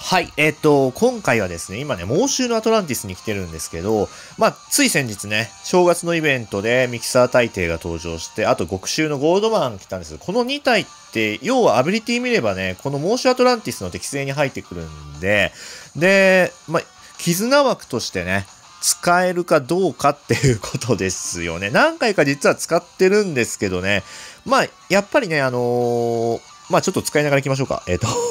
はい、今回はですね、今ね、猛襲のアトランティスに来てるんですけど、つい先日ね、正月のイベントでミキサー大帝が登場して、あと極襲のゴールドマン来たんです。この2体って、要はアビリティ見ればね、この猛襲アトランティスの適性に入ってくるんで、絆枠としてね、使えるかどうかっていうことですよね。何回か実は使ってるんですけどね、やっぱりね、ちょっと使いながら行きましょうか。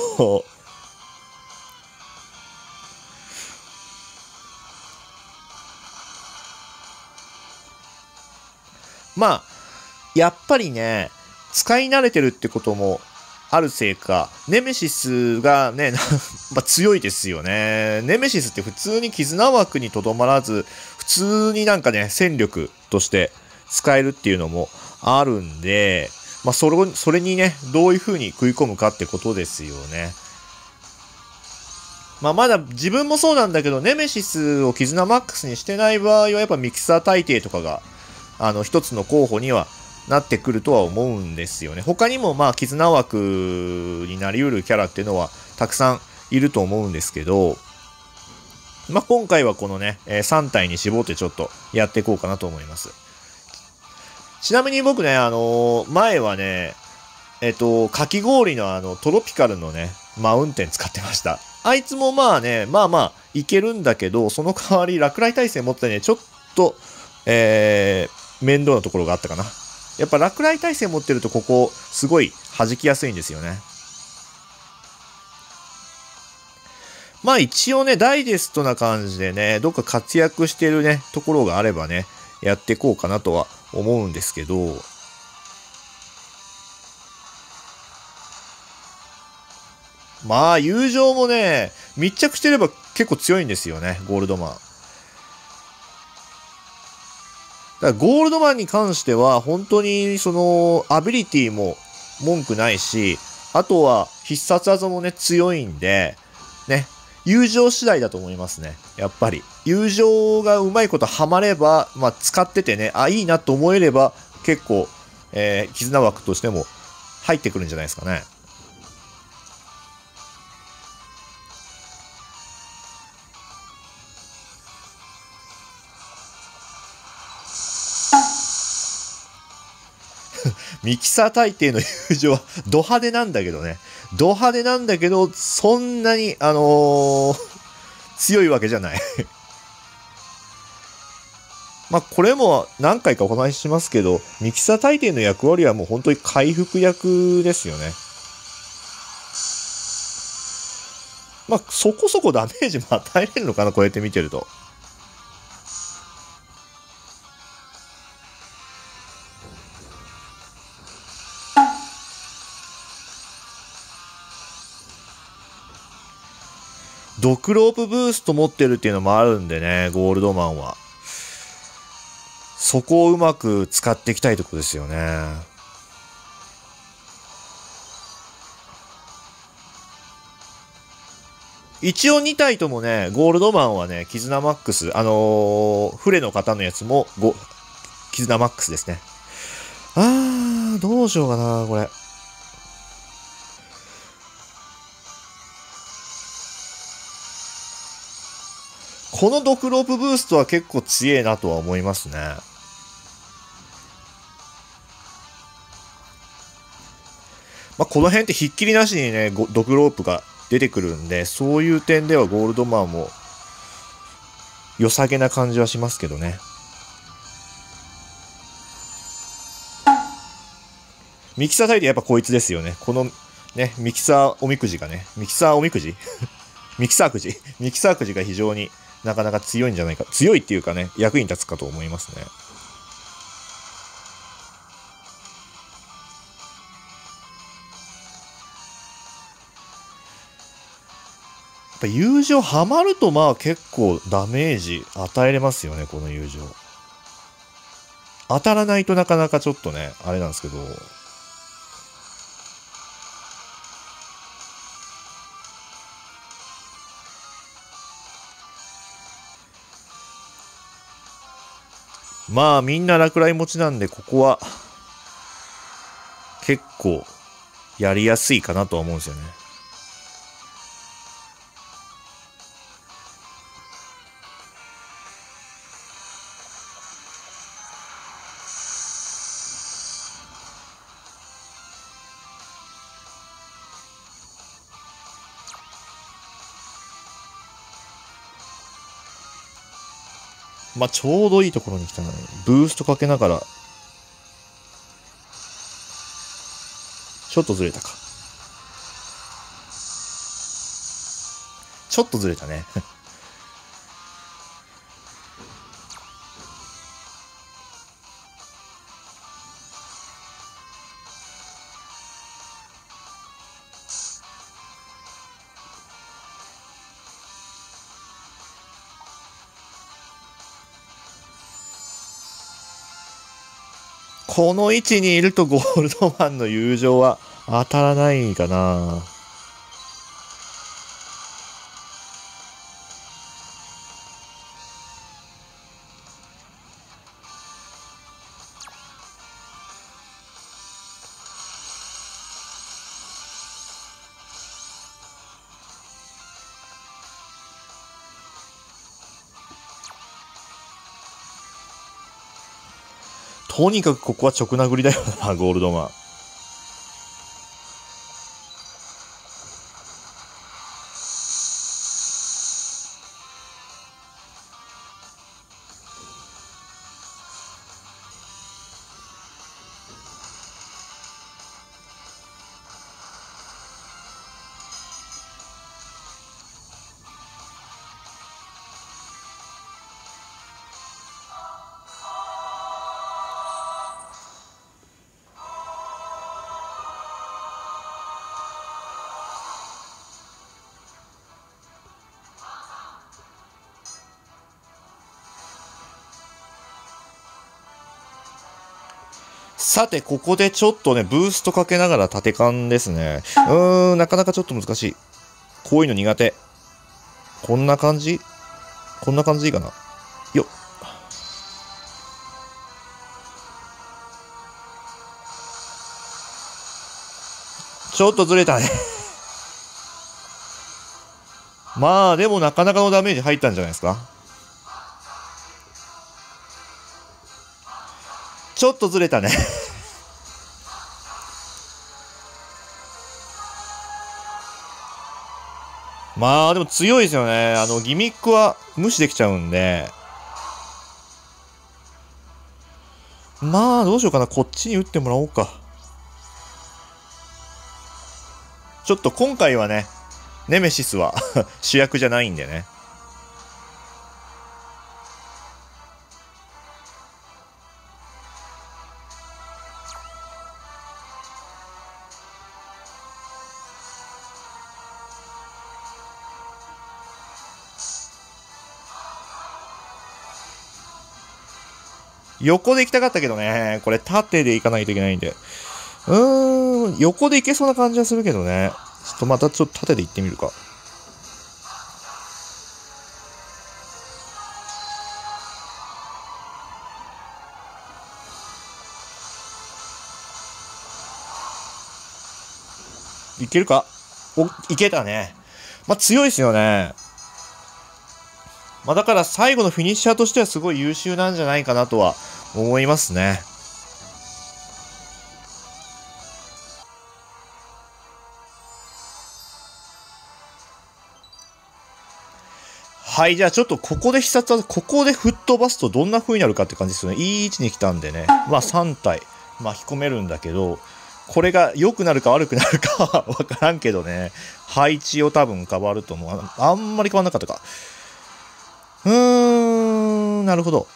やっぱりね、使い慣れてるってこともあるせいか、ネメシスがね、強いですよね。ネメシスって普通に絆枠にとどまらず、普通になんかね、戦力として使えるっていうのもあるんで、それにね、どういう風に食い込むかってことですよね。まだ自分もそうなんだけど、ネメシスを絆マックスにしてない場合は、やっぱミキサー大帝とかが、一つの候補にはなってくるとは思うんですよね。他にも絆枠になりうるキャラっていうのはたくさんいると思うんですけど、今回はこのね、3体に絞ってちょっとやっていこうかなと思います。ちなみに僕ね、前はね、かき氷のトロピカルのね、マウンテン使ってました。あいつもいけるんだけど、その代わり落雷耐性持ってね、ちょっと、面倒なところがあったかな。やっぱ落雷耐性持ってるとここすごい弾きやすいんですよね。一応ね、ダイジェストな感じでね、どっか活躍してるね、ところがあればね、やっていこうかなとは思うんですけど、友情もね、密着してれば結構強いんですよね、ゴールドマン。だからゴールドマンに関しては、本当にその、アビリティも文句ないし、あとは必殺技もね、強いんで、ね、友情次第だと思いますね。やっぱり。友情がうまいことハマれば、使っててね、いいなと思えれば、結構、絆枠としても入ってくるんじゃないですかね。ミキサー大帝の友情はド派手なんだけどね。ド派手なんだけど、そんなに、強いわけじゃない。これも何回かお話ししますけど、ミキサー大帝の役割はもう本当に回復役ですよね。そこそこダメージも与えれるのかな、こうやって見てると。ドクロープブースト持ってるっていうのもあるんでね、ゴールドマンは。そこをうまく使っていきたいとこですよね。一応2体ともね、ゴールドマンはね、絆マックス、フレの方のやつも絆マックスですね。どうしようかな、これ。このドクロープブーストは結構強えなとは思いますね。この辺ってひっきりなしにね、ドクロープが出てくるんで、そういう点ではゴールドマンも良さげな感じはしますけどね。ミキサー大帝やっぱこいつですよね。このね、ミキサーおみくじがね、ミキサーおみくじミキサーくじミキサーくじが非常になかなか強いんじゃないか。強いっていうかね、役に立つかと思いますね。やっぱ友情ハマると結構ダメージ与えれますよね、この友情。当たらないとなかなかちょっとね、あれなんですけど。みんな落雷持ちなんで、ここは結構やりやすいかなとは思うんですよね。 まあ、ちょうどいいところに来たのに、ブーストかけながら、ちょっとずれたか。ちょっとずれたね。この位置にいるとゴールドマンの友情は当たらないかな。とにかくここは直殴りだよな、ゴールドマン。さて、ここでちょっとね、ブーストかけながら縦勘ですね。なかなかちょっと難しい。こういうの苦手。こんな感じこんな感じでいいかな。よっ。ちょっとずれたね。まあ、でもなかなかのダメージ入ったんじゃないですか。ちょっとずれたね。まあ、でも強いですよね。ギミックは無視できちゃうんで。まあ、どうしようかな。こっちに打ってもらおうか。ちょっと今回はね、ネメシスは主役じゃないんでね。横で行きたかったけどね。これ縦で行かないといけないんで。横で行けそうな感じはするけどね。ちょっとまたちょっと縦で行ってみるか。いけるか？いけたね。まあ強いですよね。まあだから最後のフィニッシャーとしてはすごい優秀なんじゃないかなとは思いますね。はい、じゃあちょっとここで必殺技、ここで吹っ飛ばすとどんな風になるかって感じですよね。いい位置に来たんでね。まあ3体巻き込めるんだけど、これが良くなるか悪くなるかはわからんけどね。配置を多分変わると思う。あんまり変わんなかったか。なるほど。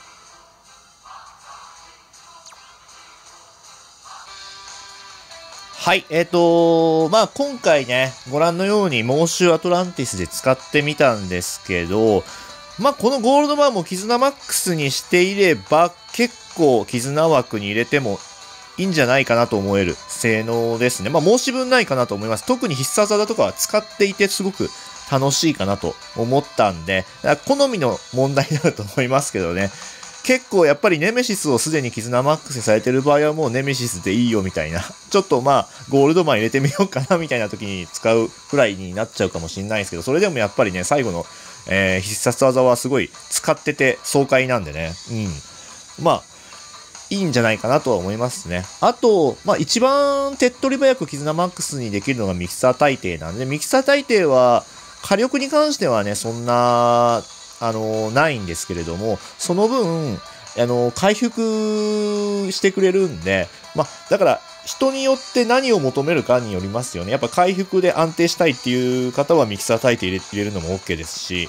はい、まあ今回ね、ご覧のように猛獣アトランティスで使ってみたんですけど、まあこのゴールドマンも絆マックスにしていれば、結構絆枠に入れてもいいんじゃないかなと思える性能ですね。まあ申し分ないかなと思います。特に必殺技とかは使っていてすごく楽しいかなと思ったんで、好みの問題になると思いますけどね。結構やっぱりネメシスをすでに絆マックスにされてる場合はもうネメシスでいいよみたいな、ちょっとまあゴールドマン入れてみようかなみたいな時に使うくらいになっちゃうかもしれないですけど、それでもやっぱりね、最後の、必殺技はすごい使ってて爽快なんでね、まあ、いいんじゃないかなとは思いますね。あと、まあ一番手っ取り早く絆マックスにできるのがミキサー大帝なんで、ミキサー大帝は火力に関してはね、そんなないんですけれども、その分、回復してくれるんで、だから、人によって何を求めるかによりますよね。やっぱ回復で安定したいっていう方はミキサー炊いて入れるのも OK ですし、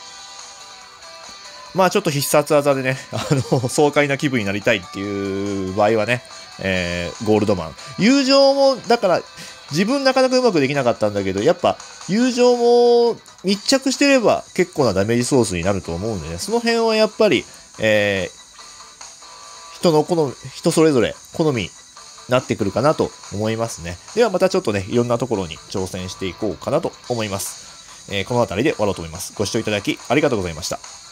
ちょっと必殺技でね、爽快な気分になりたいっていう場合はね、ゴールドマン。友情も、だから、自分なかなかうまくできなかったんだけど、やっぱ、友情も密着してれば結構なダメージソースになると思うんでね、その辺はやっぱり、人それぞれ好みになってくるかなと思いますね。ではまたちょっとね、いろんなところに挑戦していこうかなと思います。この辺りで終わろうと思います。ご視聴いただきありがとうございました。